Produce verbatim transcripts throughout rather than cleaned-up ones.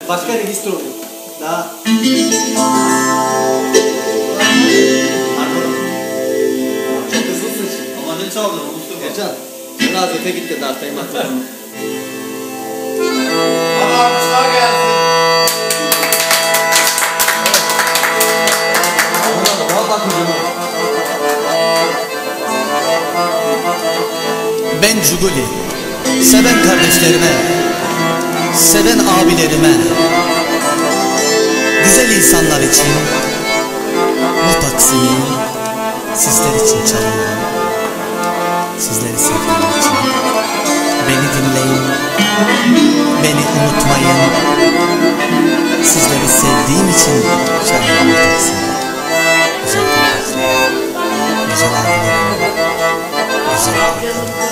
Başka register oluyor. Daha. Çok hızlısın şimdi. Ama ne çaldın Mustafa? Ercan, sen az öte gittin daha sayın bakalım. Hadi alkışlar gelsin. Ben Cuguli, seven kardeşlerime, seven abilerime, güzel insanlar için bu taksimi sizler için çalıyorum. Sizleri sevdiğim için. Beni dinleyin, beni unutmayın. Sizleri sevdiğim için çalıyorum bu taksimi. Güzel kardeşlerim, güzel abilerim, güzel kardeşlerim.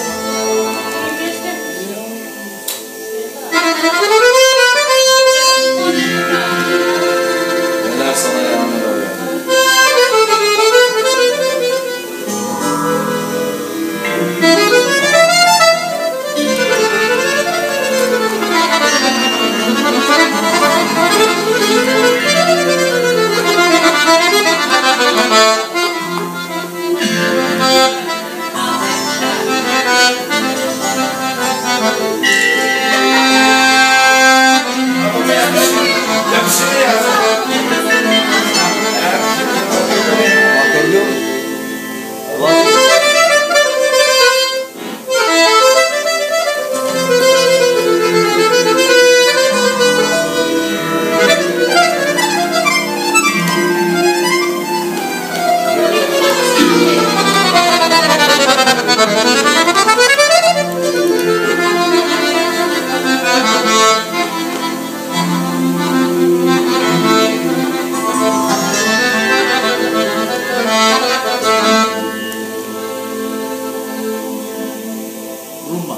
Neler sana yanlar oluyor. Rumba.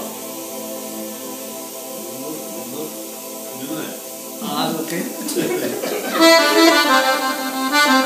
Az öte.